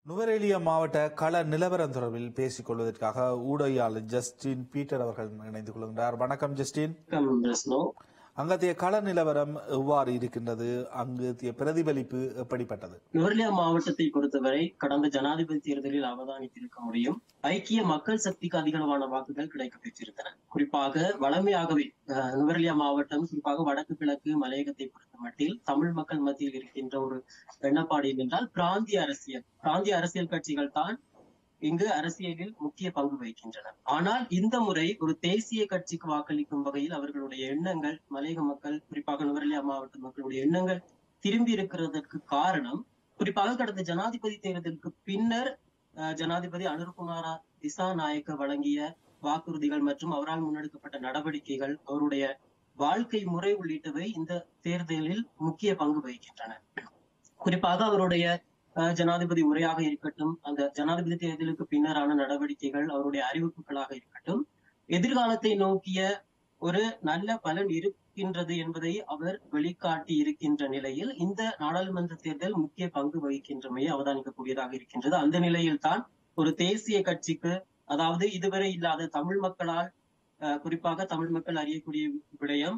நுவரெலியா மாவட்ட கள நிலவரம் தொடர்பில் பேசிக் கொள்வதற்காக ஊடகவியலாளர் ஜஸ்டின் பீட்டர் அவர்கள் இணைந்து கொள்கின்றார். வணக்கம் ஜஸ்டின். அங்கத்திய கள நிலவரம் எவ்வாறு இருக்கின்றது? அங்கத்திய பிரதிபலிப்பு எப்படிப்பட்டது? நுவரெலியா மாவட்டத்தை பொறுத்தவரை கடந்த ஜனாதிபதி தேர்தலில் அவதானித்திருக்க முடியும். ஐக்கிய மக்கள் சக்திக்கு அதிகளவான வாக்குகள் கிடைக்க பெற்றிருந்தன. குறிப்பாக வளமையாகவே நுவரெலியா மாவட்டம், குறிப்பாக வடக்கு கிழக்கு மலையகத்தை பொறுத்த மட்டில் தமிழ் மக்கள் மத்தியில் இருக்கின்ற ஒரு எண்ணப்பாடு என்றால் பிராந்திய அரசியல் கட்சிகள் தான் இங்கு அரசியலில் முக்கிய பங்கு வகிக்கின்றன. ஆனால் இந்த முறை ஒரு தேசிய கட்சிக்கு வாக்களிக்கும் வகையில் அவர்களுடைய எண்ணங்கள், மலையக மக்கள், குறிப்பாக நுவரெலியா மாவட்ட மக்களுடைய எண்ணங்கள் திரும்பி இருக்கிறதற்கு காரணம், குறிப்பாக கடந்த ஜனாதிபதி தேர்தலுக்கு பின்னர் ஜனாதிபதி அனுரகுமார திசாநாயக்க வழங்கிய வாக்குறுதிகள் மற்றும் அவரால் முன்னெடுக்கப்பட்ட நடவடிக்கைகள், அவருடைய வாழ்க்கை முறை உள்ளிட்டவை இந்த தேர்தலில் முக்கிய பங்கு வகிக்கின்றன. குறிப்பாக அவருடைய ஜனாதிபதி உரையாக இருக்கட்டும், அந்த ஜனாதிபதி தேர்தலுக்கு பின்னரான நடவடிக்கைகள், அவருடைய அறிவிப்புகளாக இருக்கட்டும், எதிர்காலத்தை நோக்கிய ஒரு நல்ல பலன் இருக்கின்றது என்பதை அவர் வெளிக்காட்டி இருக்கின்ற நிலையில் இந்த நாடாளுமன்ற தேர்தல் முக்கிய பங்கு வகிக்கின்றமையை அவதானிக்கக்கூடியதாக இருக்கின்றது. அந்த நிலையில் தான் ஒரு தேசிய கட்சிக்கு, அதாவது இதுவரை இல்லாத தமிழ் மக்களால், குறிப்பாக தமிழ் மக்கள் அறியக்கூடிய விடயம்,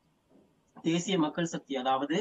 தேசிய மக்கள் சக்தி, அதாவது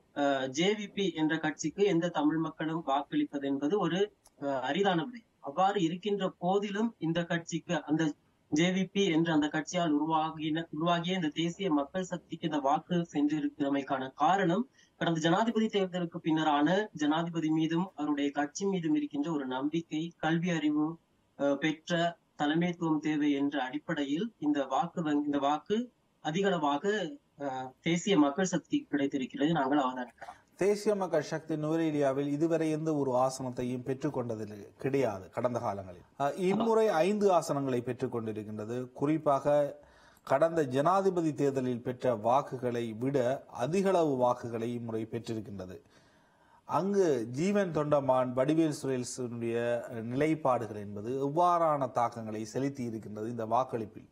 ஜேவிபி என்ற கட்சிக்கு எந்த தமிழ் மக்களும் வாக்களிப்பது என்பது ஒரு அரிதான விடயம். அவ்வாறு இருக்கின்ற போதிலும் இந்த கட்சிக்கு, அந்த ஜேவிபி என்ற அந்த கட்சியால் உருவாகிய இந்த தேசிய மக்கள் சக்திக்கு இந்த வாக்கு சென்றிருக்கிறமைக்கான காரணம், கடந்த ஜனாதிபதி தேர்தலுக்கு பின்னரான ஜனாதிபதி மீதும் அவருடைய கட்சி மீதும் இருக்கின்ற ஒரு நம்பிக்கை, கல்வி அறிவு பெற்ற தலைமைத்துவம் தேவை என்ற அடிப்படையில் இந்த வாக்கு அதிகளவாக தேசிய மக்கள் சக்தி கிடைத்திருக்கிறது நாங்கள் அவதானிக்கிறோம். தேசிய மக்கள் சக்தி நுவரெலியாவில் இதுவரை எந்த ஒரு ஆசனத்தையும் பெற்றுக் கொண்டதில் கிடையாது. கடந்த காலங்களில் இம்முறை 5 ஆசனங்களை பெற்றுக் கொண்டிருக்கின்றது. குறிப்பாக கடந்த ஜனாதிபதி தேர்தலில் பெற்ற வாக்குகளை விட அதிகளவு வாக்குகளை இம்முறை பெற்றிருக்கின்றது. அங்கு ஜீவன் தொண்டமான் வடிவேல் சுரேஷனுடைய நிலைப்பாடுகள் என்பது எவ்வாறான தாக்கங்களை செலுத்தி இருக்கின்றது இந்த வாக்களிப்பில்?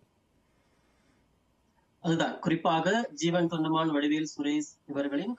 அதுதான், குறிப்பாக ஜீவன் தொண்டமான், வடிவேல் சுரேஷ் இவர்களின்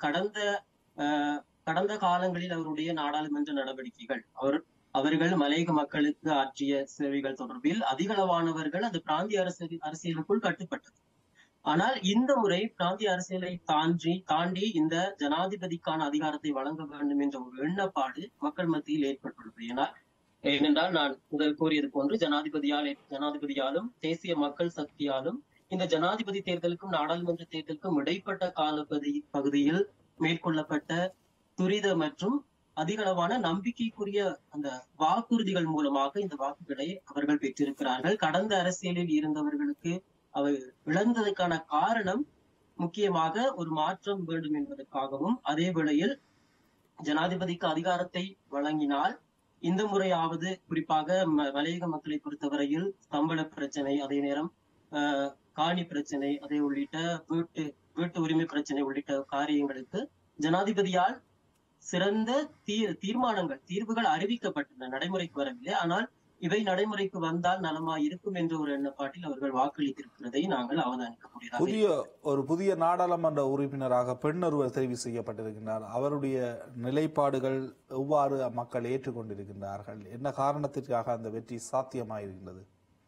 கடந்த காலங்களில் அவருடைய நாடாளுமன்ற நடவடிக்கைகள், அவர்கள் மலையக மக்களுக்கு ஆற்றிய சேவைகள் தொடர்பில் அதிகளவானவர்கள் அந்த பிராந்திய அரசியலுக்குள் கட்டுப்பட்டது. ஆனால் இந்த முறை பிராந்திய அரசியலை தாண்டி இந்த ஜனாதிபதிக்கான அதிகாரத்தை வழங்க வேண்டும் என்ற ஒரு எண்ணப்பாடு மக்கள் மத்தியில் ஏற்பட்டுள்ளது. ஏனென்றால் நான் முதல் கூறியது போன்று ஜனாதிபதியாலும் தேசிய மக்கள் சக்தியாலும் இந்த ஜனாதிபதி தேர்தலுக்கும் நாடாளுமன்ற தேர்தலுக்கும் இடைப்பட்ட கால பகுதியில் மேற்கொள்ளப்பட்ட துரித மற்றும் அதிகளவான நம்பிக்கைக்குரிய அந்த வாக்குறுதிகள் மூலமாக இந்த வாக்குகளை அவர்கள் பெற்றிருக்கிறார்கள். கடந்த அரசியலில் இருந்தவர்களுக்கு அவை இழந்ததற்கான காரணம் முக்கியமாக ஒரு மாற்றம் வேண்டும் என்பதற்காகவும், அதே வேளையில் ஜனாதிபதிக்கு அதிகாரத்தை வழங்கினால் இந்த முறையாவது, குறிப்பாக மலையக மக்களை பொறுத்தவரையில் சம்பள பிரச்சனை, அதே நேரம் காணி பிரச்சனை, அதை உள்ளிட்ட வீட்டு உரிமை பிரச்சனை உள்ளிட்ட காரியங்களுக்கு ஜனாதிபதியால் சிறந்த தீர்வுகள் அறிவிக்கப்பட்டன, நடைமுறைக்கு வரவில்லை. ஆனால் இவை நடைமுறைக்கு வந்தால் நலமா இருக்கும் என்ற ஒரு எண்ணப்பாட்டில் அவர்கள் வாக்களித்திருக்கிறதை நாங்கள் அவதானிக்கக்கூடியதாக. புதிய நாடாளுமன்ற உறுப்பினராக பெண் ஒருவர் தெரிவு செய்யப்பட்டிருக்கிறார். அவருடைய நிலைப்பாடுகள் எவ்வாறு மக்கள் ஏற்றுக்கொண்டிருக்கின்றார்கள்? என்ன காரணத்திற்காக அந்த வெற்றி சாத்தியமாயிருக்கின்றது?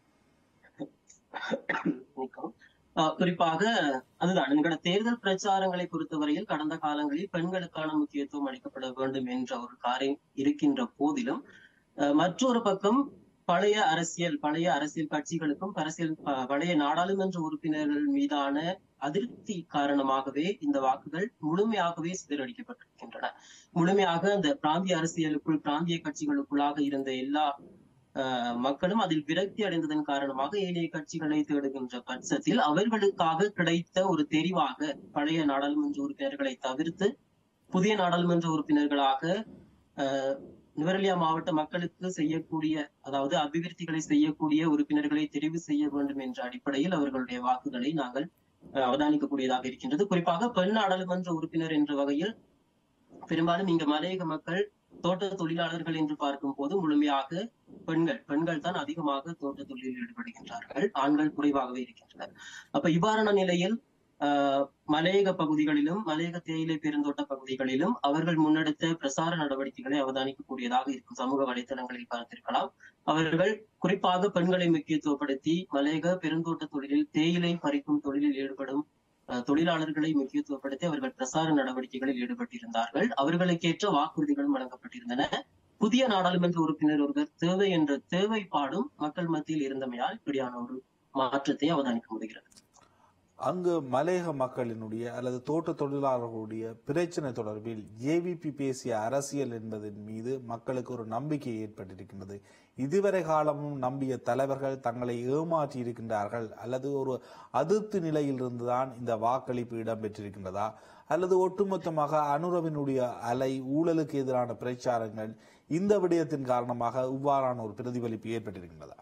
குறிப்பாக அதுதான், எங்களோட தேர்தல் பிரச்சாரங்களை பொறுத்தவரையில் கடந்த காலங்களில் பெண்களுக்கான முக்கியத்துவம் அளிக்கப்பட வேண்டும் என்ற ஒரு காரியம் இருக்கின்ற போதிலும், மற்றொரு பக்கம் பழைய அரசியல் கட்சிகளுக்கும் பழைய நாடாளுமன்ற உறுப்பினர்கள் மீதான அதிருப்தி காரணமாகவே இந்த வாக்குகள் முழுமையாகவே சிதறடிக்கப்பட்டிருக்கின்றன. முழுமையாக அந்த பிராந்திய அரசியலுக்குள், பிராந்திய கட்சிகளுக்குள்ளாக இருந்த எல்லா மக்களும் அதில் விரக்தி அடைந்ததன் காரணமாக ஏனைய கட்சிகளை தேடுகின்ற பட்சத்தில் அவர்களுக்காக கிடைத்த ஒரு தெரிவாக பழைய நாடாளுமன்ற உறுப்பினர்களை தவிர்த்து புதிய நாடாளுமன்ற உறுப்பினர்களாக நுவரெலியா மாவட்ட மக்களுக்கு செய்யக்கூடிய, அதாவது அபிவிருத்திகளை செய்யக்கூடிய உறுப்பினர்களை தெரிவு செய்ய வேண்டும் என்ற அடிப்படையில் அவர்களுடைய வாக்குகளை நாங்கள் அவதானிக்கக்கூடியதாக இருக்கின்றது. குறிப்பாக பெண் நாடாளுமன்ற உறுப்பினர் என்ற வகையில் பெரும்பாலும் இங்கு மலையக மக்கள் தோட்ட தொழிலாளர்கள் என்று பார்க்கும் போது முழுமையாக பெண்கள் தான் அதிகமாக தோட்ட தொழிலில் ஈடுபடுகின்றார்கள், ஆண்கள் குறைவாகவே இருக்கின்றனர். அப்ப இவ்வாறான நிலையில் மலையக பகுதிகளிலும் மலையக தேயிலை பெருந்தோட்ட பகுதிகளிலும் அவர்கள் முன்னெடுத்த பிரசார நடவடிக்கைகளை அவதானிக்கக்கூடியதாக இருக்கும். சமூக வலைதளங்களில் பார்த்திருக்கலாம். அவர்கள் குறிப்பாக பெண்களை முக்கியத்துவப்படுத்தி மலையக பெருந்தோட்ட தொழிலில் தேயிலை பறிக்கும் தொழிலில் ஈடுபடும் தொழிலாளர்களை முக்கியத்துவப்படுத்தி அவர்கள் பிரசார நடவடிக்கைகளில் ஈடுபட்டிருந்தார்கள். அவர்களுக்கேற்ற வாக்குறுதிகளும் வழங்கப்பட்டிருந்தன. புதிய நாடாளுமன்ற உறுப்பினர் ஒருவர் தேவை என்ற தேவைப்பாடும் மக்கள் மத்தியில் இருந்தமையால் இப்படியான ஒரு மாற்றத்தை அவதானிக்க முடிகிறது. அங்கு மலையக மக்களினுடைய அல்லது தோட்ட தொழிலாளர்களுடைய பிரச்சனை தொடர்பில் ஜேவிபி பேசிய அரசியல் என்பதன் மீது மக்களுக்கு ஒரு நம்பிக்கை ஏற்பட்டிருக்கின்றது. இதுவரை காலமும் நம்பிய தலைவர்கள் தங்களை ஏமாற்றி இருக்கின்றார்கள் அல்லது ஒரு அதிருப்தி நிலையில் இருந்துதான் இந்த வாக்களிப்பு இடம்பெற்றிருக்கின்றதா அல்லது ஒட்டுமொத்தமாக அனுரவினுடைய அலை ஊழலுக்கு எதிரான பிரச்சாரங்கள் இந்த விடயத்தின் காரணமாக இவ்வாறான ஒரு பிரதிபலிப்பு ஏற்பட்டிருக்கின்றதா?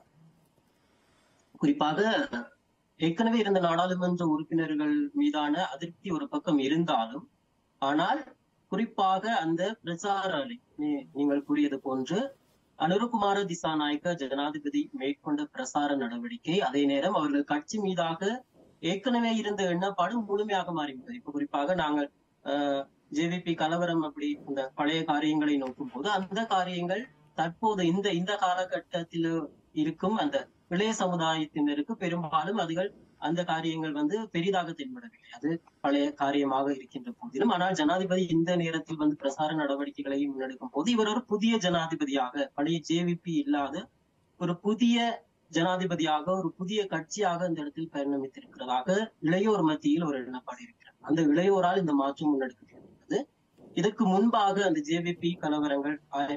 குறிப்பாக ஏற்கனவே இருந்த நாடாளுமன்ற உறுப்பினர்கள் மீதான அதிருப்தி ஒரு பக்கம் இருந்தாலும், ஆனால் குறிப்பாக அந்த பிரச்சார அலை நீங்கள் கூறியது போன்று அனுரகுமார திசாநாயக்க ஜனாதிபதி மேற்கொண்ட பிரசார நடவடிக்கை, அதே நேரம் அவர்கள் கட்சி மீதாக ஏற்கனவே இருந்த எண்ணப்பாடு முழுமையாக மாறிவிட்டது. இப்ப குறிப்பாக நாங்கள் ஜேவிபி கலவரம் அப்படி இந்த பழைய காரியங்களை நோக்கும் போது அந்த காரியங்கள் தற்போது இந்த காலகட்டத்தில் இருக்கும் அந்த இளைய சமுதாயத்தினருக்கு பெரும்பாலும் அதுகள் அந்த காரியங்கள் பெரிதாக தென்படவில்லை. அது பழைய காரியமாக இருக்கின்ற போதிலும், ஆனால் ஜனாதிபதி இந்த நேரத்தில் பிரசார நடவடிக்கைகளை முன்னெடுக்கும் போது இவர் ஒரு புதிய ஜனாதிபதியாக, பழைய ஜேவிபி இல்லாத ஒரு புதிய ஜனாதிபதியாக, ஒரு புதிய கட்சியாக இந்த இடத்தில் பரிணமித்திருக்கிறதாக இளையோர் மத்தியில் ஒரு எண்ணப்பாடு இருக்கிறது. அந்த இளையோரால் இந்த மாற்றம் முன்னெடுக்கப்படுகிறது. இதற்கு முன்பாக அந்த ஜேவிபி கலவரங்கள்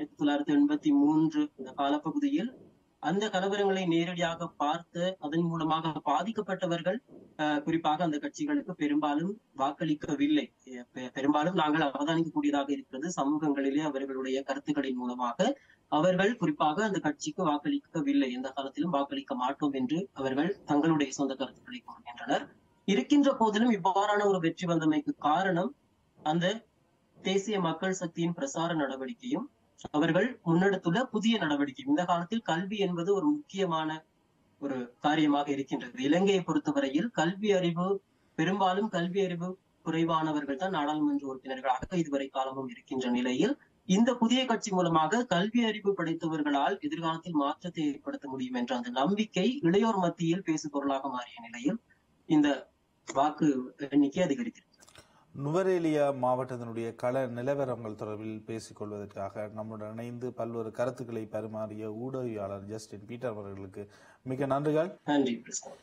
1983 இந்த காலப்பகுதியில் அந்த கலவரங்களை நேரடியாக பார்த்து அதன் மூலமாக பாதிக்கப்பட்டவர்கள் குறிப்பாக அந்த கட்சிகளுக்கு பெரும்பாலும் வாக்களிக்கவில்லை. பெரும்பாலும் நாங்கள் அவதானிக்கக்கூடியதாக இருக்கிறது, சமூகங்களிலே அவர்களுடைய கருத்துக்களின் மூலமாக அவர்கள் குறிப்பாக அந்த கட்சிக்கு வாக்களிக்கவில்லை, எந்த காலத்திலும் வாக்களிக்க மாட்டோம் என்று அவர்கள் தங்களுடைய சொந்த கருத்துக்களை கூறுகின்றனர். இருக்கின்ற போதிலும் இவ்வாறான ஒரு வெற்றி வந்தமைக்கு காரணம் அந்த தேசிய மக்கள் சக்தியின் பிரசார நடவடிக்கையும் அவர்கள் முன்னெடுத்துள்ள புதிய நடவடிக்கை. இந்த காலத்தில் கல்வி என்பது ஒரு முக்கியமான ஒரு காரியமாக இருக்கின்றது. இலங்கையை பொறுத்தவரையில் பெரும்பாலும் கல்வி அறிவு குறைவானவர்கள் தான் நாடாளுமன்ற உறுப்பினர்களாக இதுவரை காலமும் இருக்கின்ற நிலையில், இந்த புதிய கட்சி மூலமாக கல்வி அறிவு படைத்தவர்களால் எதிர்காலத்தில் மாற்றத்தை ஏற்படுத்த முடியும் என்ற அந்த நம்பிக்கை இளையோர் மத்தியில் பேசு பொருளாக மாறிய நிலையில் இந்த வாக்கு எண்ணிக்கை அதிகரிக்கிறது. நுவரேலியா மாவட்டத்தினுடைய கள நிலவரங்கள் தொடர்பில் பேசிக் கொள்வதற்காக நம்முடன் இணைந்து பல்வேறு கருத்துக்களை பரிமாறிய ஊடகவியலாளர் ஜஸ்டின் பீட்டர் அவர்களுக்கு மிக நன்றிகள். நன்றி.